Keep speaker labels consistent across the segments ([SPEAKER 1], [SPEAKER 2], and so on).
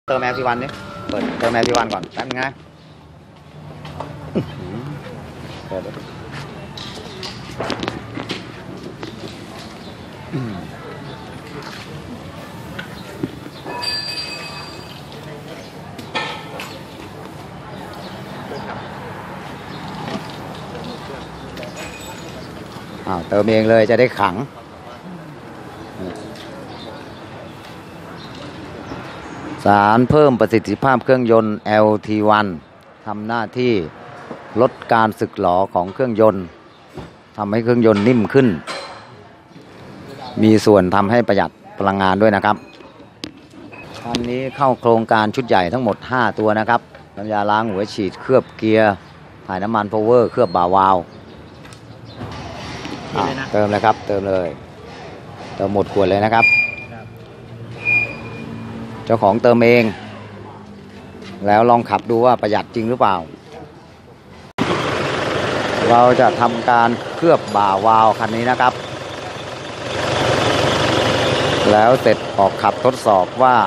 [SPEAKER 1] เติมแอร์ทีวันนี่เปิดเติมแอร์ทีวันก่อนแป๊บนึงนะเติมเองเลยจะได้ขังสารเพิ่มประสิทธิภาพเครื่องยนต์ LT1 ทำหน้าที่ลดการสึกหรอของเครื่องยนต์ทำให้เครื่องยนต์นิ่มขึ้นมีส่วนทำให้ประหยัดพลังงานด้วยนะครับคันนี้เข้าโครงการชุดใหญ่ทั้งหมด5ตัวนะครับน้ำยาล้างหัวฉีดเคลือบเกียร์ถ่ายน้ำมันพาวเวอร์เคลือบบ่าวาล์วเติมเลยครับเติมเลยเติมหมดขวดเลยนะครับเจ้าของเติมเองแล้วลองขับดูว่าประหยัดจริงหรือเปล่าเราจะทำการเคลือบบ่าวาล์วคันนี้นะครับแล้วเสร็จออกขับทดสอบว่า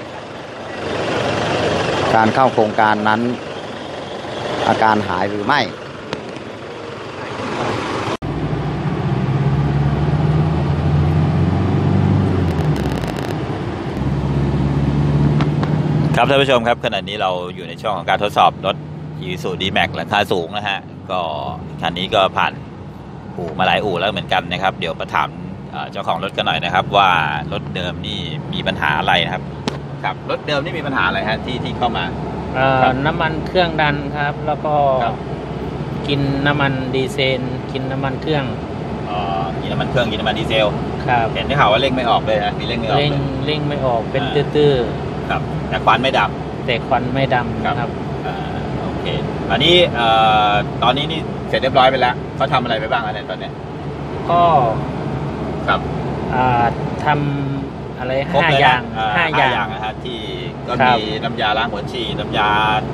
[SPEAKER 1] การเข้าโครงการนั้นอาการหายหรือไม่
[SPEAKER 2] ครับท่านผู้ชมครับขณะนี้เราอยู่ในช่วงของการทดสอบรถ Isuzu D-Max ราคาสูงนะฮะก็คันนี้ก็ผ่านอู่มาหลายอู่แล้วเหมือนกันนะครับเดี๋ยวมาถามเจ้าของรถกันหน่อยนะครับว่ารถเดิมนี่มีปัญหาอะไรนะครับครับรถเดิมนี่มีปัญหาอะไรฮะที่เข้ามา
[SPEAKER 3] น้ำมันเครื่องดันครับแล้วก็กินน้ำมันดีเซลกินน้ำมันเครื่อง
[SPEAKER 2] กินน้ำมันเครื่องกินน้ำมันดีเซล
[SPEAKER 3] ครับ
[SPEAKER 2] เห็นได้ข่าวว่าเร่งไม่ออกเลยฮะมีเร่งไม่ออก
[SPEAKER 3] เร่งไม่ออกเป็นตื้อ
[SPEAKER 2] ครับแต่ควันไม่ด
[SPEAKER 3] ำแต่ควันไม่ดำครับ
[SPEAKER 2] โอเคอันนี้ตอนนี้นี่เสร็จเรียบร้อยไปแล้วเขาทำอะไรไปบ้างอะไรตอนนี้
[SPEAKER 3] ก็
[SPEAKER 2] ครับ
[SPEAKER 3] ทำอะไร5 อย่าง
[SPEAKER 2] นะฮะที่ก็มีน้ำยาล้างหัวฉีดน้ำยา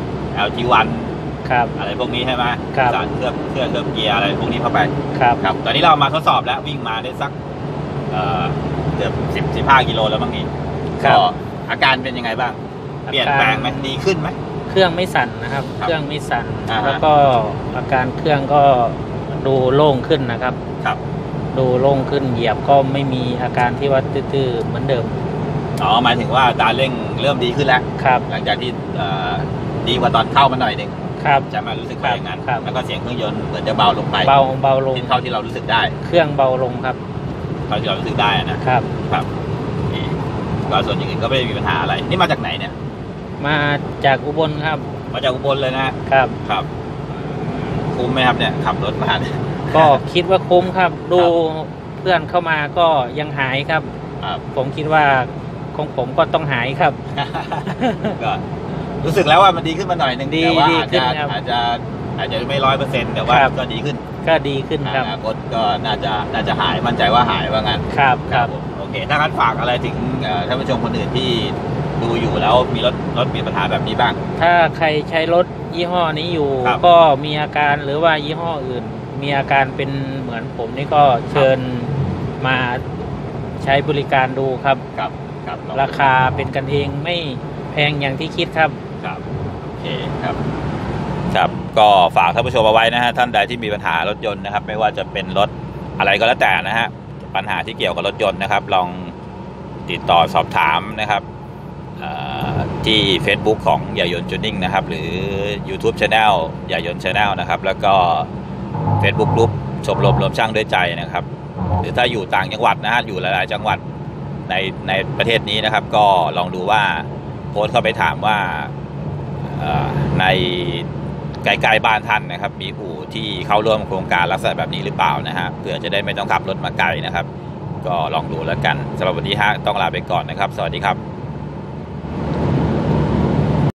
[SPEAKER 2] LT1
[SPEAKER 3] ครับ
[SPEAKER 2] อะไรพวกนี้ใช่ไหมสารเคลือบเกียร์อะไรพวกนี้เข้าไป
[SPEAKER 3] ครับ
[SPEAKER 2] ตอนนี้เรามาทดสอบแล้ววิ่งมาได้สักเกือบ15 กิโลแล้วบางทีก็อาการเป็นยังไงบ้างเปลี่ยนแปลงไหมดีขึ้นไหม
[SPEAKER 3] เครื่องไม่สั่นนะครับเครื่องไม่สั่นแล้วก็อาการเครื่องก็ดูโล่งขึ้นนะครับดูโล่งขึ้นเหยียบก็ไม่มีอาการที่ว่าตื้อๆเหมือนเดิม
[SPEAKER 2] หมายถึงว่าการเร่งเริ่มดีขึ้นแล้ว
[SPEAKER 3] ครับ
[SPEAKER 2] หลังจากที่ดีกว่าตอนเข้ามาหน่อยนึง
[SPEAKER 3] ครับ
[SPEAKER 2] จะมารู้สึกว่าอย่างนั้นแล้วก็เสียงเครื่องยนต์เหมือนจะเบาลงไป
[SPEAKER 3] เบาลง
[SPEAKER 2] เท่าที่เรารู้สึกได้
[SPEAKER 3] เครื่องเบาลงครับ
[SPEAKER 2] เท่าที่เรารู้สึกได้นะครับก็ส่วนอย่างอื่นก็ไม่ได้มีปัญหาอะไรนี่มาจากไหนเนี่ย
[SPEAKER 3] มาจากอุบลครับ
[SPEAKER 2] มาจากอุบลเลยนะครับคุ้มไหมครับเนี่ยขับรถมาเนี่ย
[SPEAKER 3] ก็คิดว่าคุ้มครับดูเพื่อนเข้ามาก็ยังหายครับผมคิดว่าของผมก็ต้องหายครับ
[SPEAKER 2] ก็รู้สึกแล้วว่ามันดีขึ้นมาหน่อยนึงแต่ว่าอาจจะไม่100%แต่ว่าก็ดีขึ้น
[SPEAKER 3] ครับ
[SPEAKER 2] ก็น่าจะหายมั่นใจว่าหายว่างั้น
[SPEAKER 3] ครับ
[SPEAKER 2] โอเคถ้างั้นฝากอะไรถึงท่านผู้ชมคนอื่นที่ดูอยู่แล้วมีรถมีปัญหาแบบนี้บ้าง
[SPEAKER 3] ถ้าใครใช้รถยี่ห้อนี้อยู่ก็มีอาการหรือว่ายี่ห้ออื่นมีอาการเป็นเหมือนผมนี่ก็เชิญมาใช้บริการดูครับราคาเป็นกันเองไม่แพงอย่างที่คิดครับ
[SPEAKER 2] โอเคครับก็ฝากท่านผู้ชมเอาไว้นะฮะท่านใดที่มีปัญหารถยนต์นะครับไม่ว่าจะเป็นรถอะไรก็แล้วแต่นะฮะปัญหาที่เกี่ยวกับรถยนต์นะครับลองติดต่อสอบถามนะครับที่ Facebook ของใหญ่ยนต์จูนิ่งนะครับหรือ YouTube Channel ใหญ่ยนต์ Channel นะครับแล้วก็ Facebook กลุ่มชมรมช่างด้วยใจนะครับหรือถ้าอยู่ต่างจังหวัดนะฮะอยู่หลายๆจังหวัดในประเทศนี้นะครับก็ลองดูว่าโพสต์เข้าไปถามว่าในใกล้ๆบ้านท่านนะครับมีอู่ที่เข้าร่วมโครงการลักษณะแบบนี้หรือเปล่านะฮะเพื่อจะได้ไม่ต้องขับรถมาไกลนะครับก็ลองดูแล้วกันสำหรับวันนี้ต้องลาไปก่อนนะครับสวัสดีครับ